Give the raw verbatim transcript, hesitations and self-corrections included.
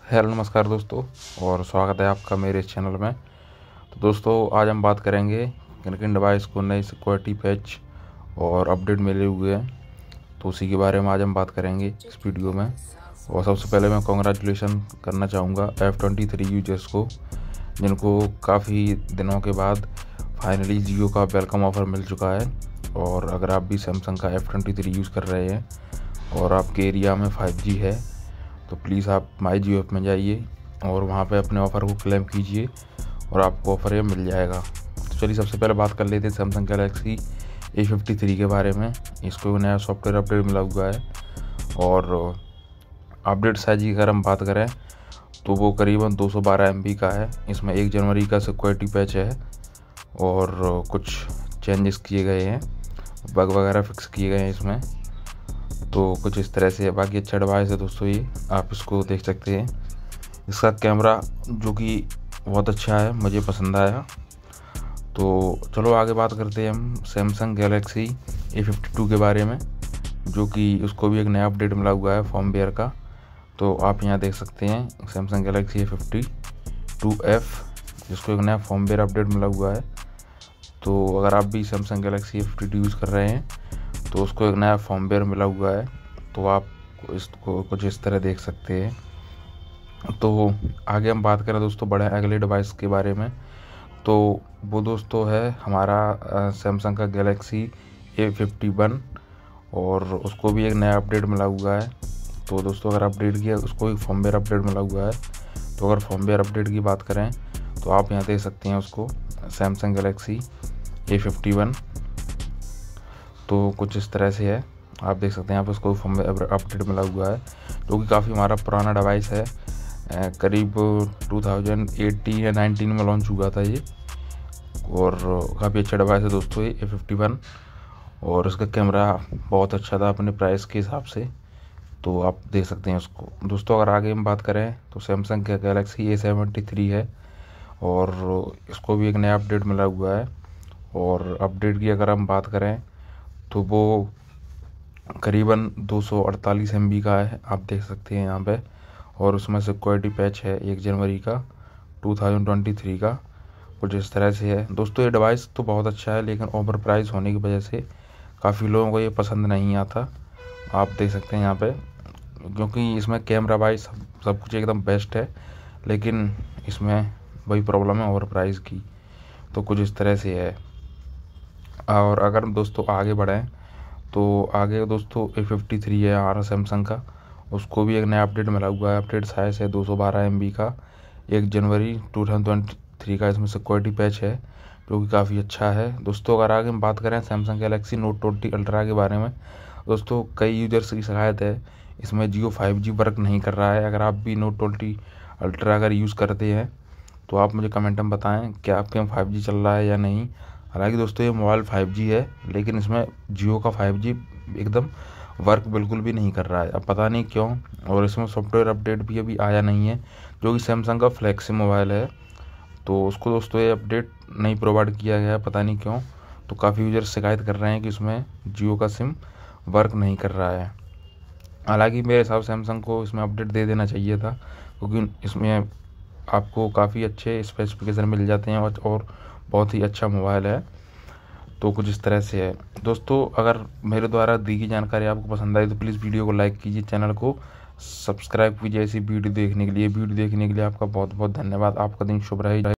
Hello नमस्कार दोस्तों, और स्वागत है आपका मेरे इस चैनल में। तो दोस्तों, आज हम बात करेंगे किन किन डिवाइस को नई सिक्योरिटी पैच और अपडेट मिले हुए हैं, तो उसी के बारे में आज हम बात करेंगे इस वीडियो में। और सबसे पहले मैं कॉन्ग्रेचुलेसन करना चाहूँगा एफ ट्वेंटी थ्री यूजर्स को, जिनको काफ़ी दिनों के बाद फाइनली जियो का वेलकम ऑफ़र मिल चुका है। और अगर आप भी सैमसंग का एफ ट्वेंटी थ्री यूज़ कर रहे हैं और आपके एरिया में फाइव जी है, तो प्लीज़ आप माई जियो ऐप में जाइए और वहाँ पे अपने ऑफ़र को क्लेम कीजिए और आपको ऑफ़र ये मिल जाएगा। तो चलिए सबसे पहले बात कर लेते हैं Samsung Galaxy A fifty three के बारे में। इसको नया सॉफ्टवेयर अपडेट मिला हुआ है और अपडेट साइज की अगर हम बात करें तो वो करीबन दो सौ बारह एम बी का है। इसमें एक जनवरी का सिक्योरिटी पैच है और कुछ चेंजेस किए गए हैं, बग वगैरह फिक्स किए गए हैं इसमें। तो कुछ इस तरह से बाकी अच्छा डिवाइस है दोस्तों, ये आप इसको देख सकते हैं। इसका कैमरा जो कि बहुत अच्छा है, मुझे पसंद आया। तो चलो आगे बात करते हैं हम Samsung Galaxy A fifty two के बारे में, जो कि उसको भी एक नया अपडेट मिला हुआ है फर्मवेयर का। तो आप यहाँ देख सकते हैं Samsung Galaxy A fifty two F, जिसको एक नया फर्मवेयर अपडेट मिला हुआ है। तो अगर आप भी Samsung Galaxy A fifty two use कर रहे हैं तो उसको एक नया फर्मवेयर मिला हुआ है, तो आप इसको कुछ इस तरह देख सकते हैं। तो आगे हम बात करें दोस्तों बड़े अगले डिवाइस के बारे में, तो वो दोस्तों है हमारा सैमसंग का गैलेक्सी ए फिफ्टी वन, और उसको भी एक नया अपडेट मिला हुआ है। तो दोस्तों अगर अपडेट किया उसको एक फर्मवेयर अपडेट मिला हुआ है। तो अगर फर्मवेयर अपडेट की बात करें तो आप यहाँ देख सकते हैं उसको Samsung Galaxy A fifty one, तो कुछ इस तरह से है। आप देख सकते हैं यहाँ पर उसको फर्मवेयर अपडेट मिला हुआ है, जो कि काफ़ी हमारा पुराना डिवाइस है। करीब टू थाउजेंड एटीन या नाइनटीन में लॉन्च हुआ था ये, और काफ़ी अच्छा डिवाइस है दोस्तों ये ए फिफ्टी वन। और इसका कैमरा बहुत अच्छा था अपने प्राइस के हिसाब से, तो आप देख सकते हैं उसको। दोस्तों अगर आगे हम बात करें तो सैमसंग का गैलेक्सी ए सेवेंटी थ्री है, और इसको भी एक नया अपडेट मिला हुआ है। और अपडेट की अगर हम बात करें तो वो करीबन दो सौ अड़तालीस एम बी का है, आप देख सकते हैं यहाँ पे। और उसमें सिक्योरिटी पैच है एक जनवरी का टू थाउजेंड ट्वेंटी थ्री का, कुछ इस तरह से है। दोस्तों ये डिवाइस तो बहुत अच्छा है, लेकिन ओवर प्राइस होने की वजह से काफ़ी लोगों को ये पसंद नहीं आता। आप देख सकते हैं यहाँ पे, क्योंकि इसमें कैमरा वाइज सब, सब कुछ एकदम बेस्ट है, लेकिन इसमें वही प्रॉब्लम है ओवर प्राइस की। तो कुछ इस तरह से है। और अगर दोस्तों आगे बढ़ें तो आगे दोस्तों ए फिफ्टी थ्री है हमारा सैमसंग का, उसको भी एक नया अपडेट मिला हुआ है। अपडेट साइज है दो सौ बारह एम बी का, एक जनवरी टू थाउजेंड ट्वेंटी थ्री का इसमें सिक्योरिटी पैच है, जो कि काफ़ी अच्छा है। दोस्तों अगर आगे हम बात करें Samsung Galaxy Note twenty Ultra के बारे में, दोस्तों कई यूजर्स की शिकायत है इसमें जियो फाइव जी वर्क नहीं कर रहा है। अगर आप भी नोट ट्वेंटी अल्ट्रा अगर यूज़ करते हैं तो आप मुझे कमेंट में बताएं कि आपके यहाँ फाइव जी चल रहा है या नहीं। हालांकि दोस्तों ये मोबाइल फाइव जी है, लेकिन इसमें जियो का फाइव जी एकदम वर्क बिल्कुल भी नहीं कर रहा है, अब पता नहीं क्यों। और इसमें सॉफ्टवेयर अपडेट भी अभी आया नहीं है, जो कि सैमसंग का फ्लैगशिप मोबाइल है, तो उसको दोस्तों ये अपडेट नहीं प्रोवाइड किया गया है, पता नहीं क्यों। तो काफ़ी यूजर्स शिकायत कर रहे हैं कि इसमें जियो का सिम वर्क नहीं कर रहा है। हालांकि मेरे हिसाब से सैमसंग को इसमें अपडेट दे देना चाहिए था, क्योंकि इसमें आपको काफ़ी अच्छे स्पेसिफिकेशन मिल जाते हैं और बहुत ही अच्छा मोबाइल है। तो कुछ इस तरह से है दोस्तों। अगर मेरे द्वारा दी गई जानकारी आपको पसंद आई तो प्लीज़ वीडियो को लाइक कीजिए, चैनल को सब्सक्राइब कीजिए ऐसी वीडियो देखने के लिए। वीडियो देखने के लिए आपका बहुत बहुत धन्यवाद। आपका दिन शुभ रहे।